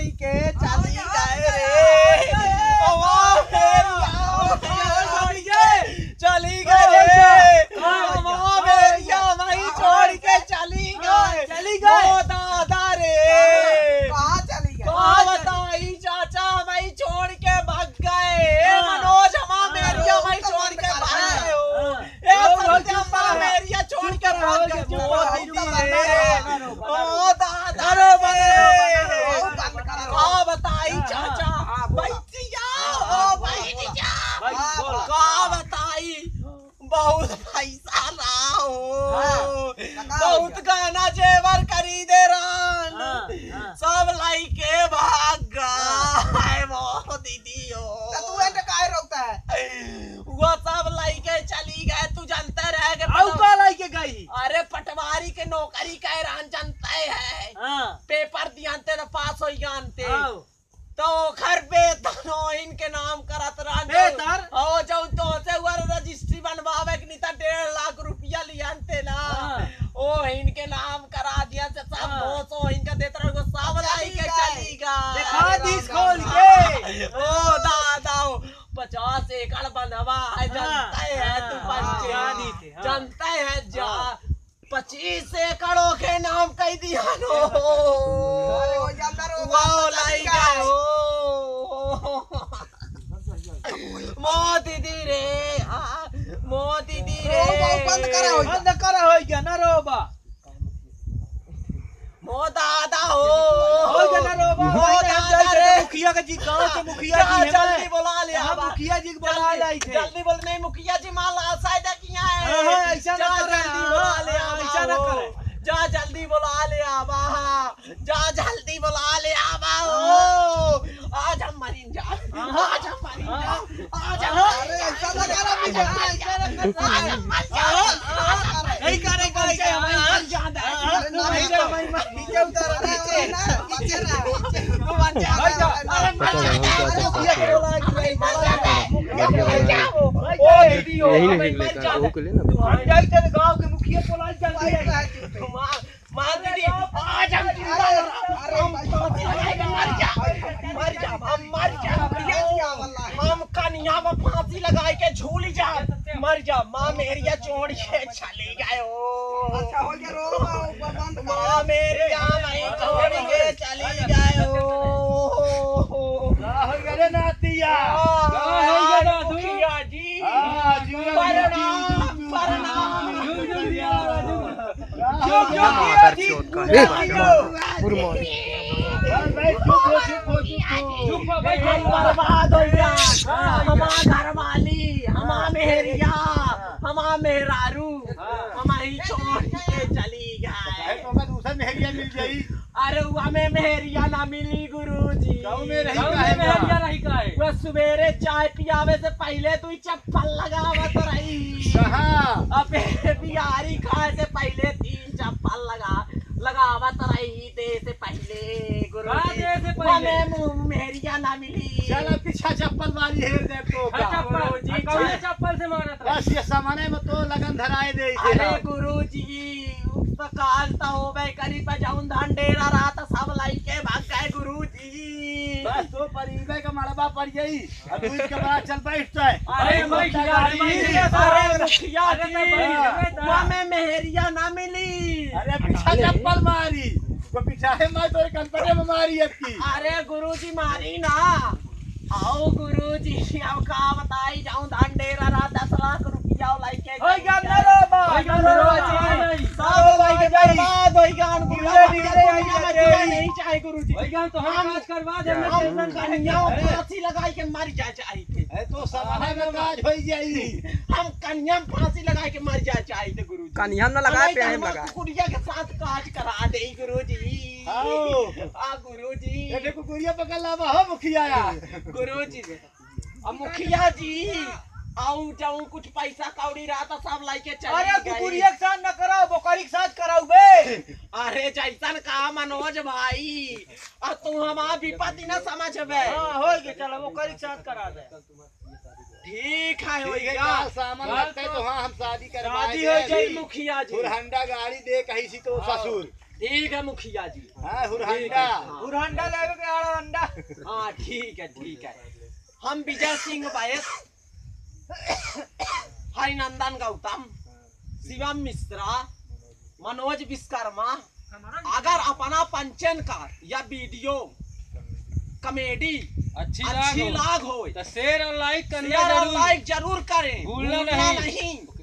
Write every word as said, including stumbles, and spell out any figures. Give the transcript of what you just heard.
छोड़ी के चली गए रे, हमारा चली गए रे, हमारा वही छोड़ के चली गए, चली गए दादा रे। कहाँ चली गए? कहाँ बताई चाचा, वही छोड़ के भाग गए। मनोज हमारा मेरिया वही छोड़ के भाग गए हो, मेरिया छोड़ के भाग गए। ओ दादा कहाँ बताई चाचा, कहाँ बताई बहुत पैसा रहा हो, बहुत गाना जेवर खरीदे रहा, सब लाइके भाग गए वो दीदी हो। तू ऐसे काहे रोकता है? वो सब लाइके चली गए, तू जानते रह गए लाइके गई। अरे पटवारी के नौकरी कह रहा जानता है, पेपर दियांते तो पास हो जानते तो घर वेतन इनके नाम करत रहा और जो तो से हुआ रजिस्ट्री बनवावे के नहीं था डेढ़ लाख रुपया लियांते ना, ओ इनके नाम करा दिया से सब दो सौ इनका देता रहो, सब लाइके चलीगा दिखा दीस खोल के। ओ दादा पचास एकड़ बनवा है, जानता है तू पंचायत जानता है जा पच्चीस एकड़ों के नाम कह दिया नो, वो लाइका हो मो दीदी रे, मो दीदी रे बंद करा हो बंद करा हो गया ना रोबा, मो दादा हो हो गया ना रोबा, मो दादा रे मुखिया का जी गांव के मुखिया जी है, जल्दी बुला ले आ मुखिया जी को बुला लाई थे, जल्दी बोल नहीं मुखिया जी माल शायद किया है, ऐसा ना करे, जल्दी बुला ले आ, ऐसा ना करे, जा जल्दी बुला ले आवा, जा जल्दी बुला ले आवा हो, आज हम मरीन जा, आज हम मरीन जा, आज हम अरे ऐसा ना करा भी ऐसा ना कर नहीं करे करे के हम जान नहीं जा मैं नीचे उतर नीचे नीचे ना तू मान जा अरे मर जा ओ दीदी हो मर जा तू हम जाई तेरे गांव के मुखिया बोला जल्दी मार दीदी आज हम जिंदा अरे मर जा मर जा हम मर जा हम कन्या में फांसी लगाए के झूल जा मर जा, माँ मेरिया छोड़ के चली गए हो, अच्छा हो गया रो माँ मेरिया नहीं छोड़ के चली गए हो, हो गए नातिया मुखिया जी प्रणाम प्रणाम बर्बाद हो गया हमारा घर वाली, हमारा मेहरिया, हमारा मेहरारू, हमारी छोड़ के चली गए, दूसरा मेहरिया मिल गई। अरे हमें मेहरिया ना मिली गुरुजी, मेहरिया नहीं कहे वो सवेरे चाय पियावे से पहले तू चप्पल लगावत रही, अब बिहारी खाए से पहले तीन चप्पल लगा लगावत रही दे से पहले गुरुजी, हमें मेहरिया ना मिली, चल पीछा चप्पल मारी है देखो गुरुजी, चप्पल से मारा था बस ये सामाने में तो लगन धराए दे। अरे गुरुजी तो काल तो हो गए करीब जाऊं ढंडेरा रहा था सब लाई के भाग गए गुरुजी, बस तो परिवे का मड़बा पड़ गई, अब इसके बाद चल बैठता है। अरे मुखिया जी अरे मुखिया जी हमें मेहरिया ना मिली, अरे पीछा चप्पल मारी तो पीछा है मैं तो कंपनी में मारी आपकी। अरे गुरुजी मारी ना, आओ गुरुजी अब का बताई जाऊं ढंडेरा रहा दस लाख रुपया लाई के हो गया ना रो बा गुरुजी सब लाई के बर्बाद हो गया गुरुजी, नहीं चाहे गुरुजी हो गया तो हम आज करवा दे, मैं कन्या फांसी लगाई के मर जा चाहिए थे तो समाने में काज हो जाई, हम कन्या फांसी लगाई के मर जा चाहिए थे गुरुजी, कन्या ना लगाए पे हम लगा कुकुरिया के साथ काज करा दे गुरुजी। आओ आ गुरुजी ये देखो कुकुरिया पकड़ लावा हो मुखिया गुरुजी, अब मुखिया जी आऊ जाऊं कुछ पैसा कौड़ी रहा था सब लाइके चली गई। अरे कुकुरिया के साथ न कराओ बोकरी के साथ कराओ बे, अरे जैसन कहा मनोज भाई अब तू हमारा विपत्ति न समझ बे, हां हो गया चलो बोकरी के साथ करा दे, ठीक है हो गया सामान लगता है तो हां हम शादी करवाएंगे, शादी हो जाए मुखिया जी, हंडा गाड़ी दे कहीं सी तो ससुर ठीक है मुखिया जी। हाँ हुरहंडा हुरहंडा ले के आड़ा अंडा। हाँ ठीक है ठीक है। हम विजय सिंह वैस, हरिनंदन गौतम, शिवम मिश्रा, मनोज विश्वकर्मा अगर अपना पंचन का या वीडियो कॉमेडी अच्छी अच्छी लाग हो तो शेयर और लाइक करना शेयर और जरूर लाइक जरूर करें, भूलना भूलना नहीं। नहीं।